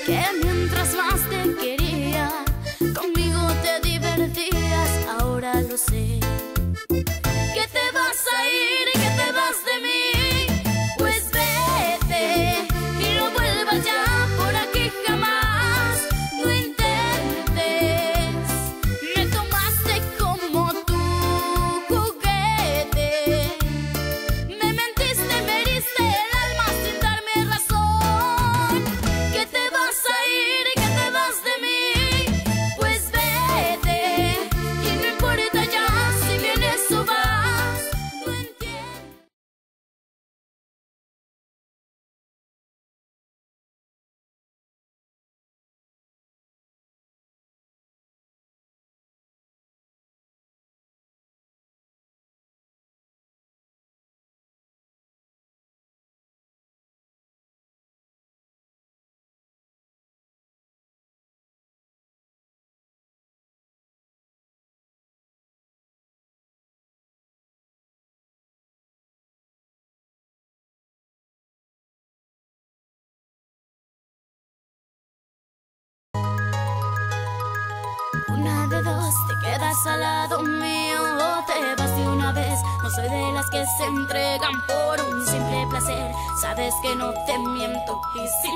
que mientras más te quería, conmigo te divertías. Ahora lo sé, que te vas a ir y que te vas de mí. Pues vete y no vuelvas ya por aquí jamás. No intentes, me tomaste como tu juguete. Me mentiste, me heriste el alma sin darme razón. Que te vas a ir y que te vas de mí. Pues vete y no importa ya si vienes o vas. No entiendo. Una de dos, te quedas al lado mío o te vas de una vez. No soy de las que se entregan por un simple placer. Sabes que no te miento y si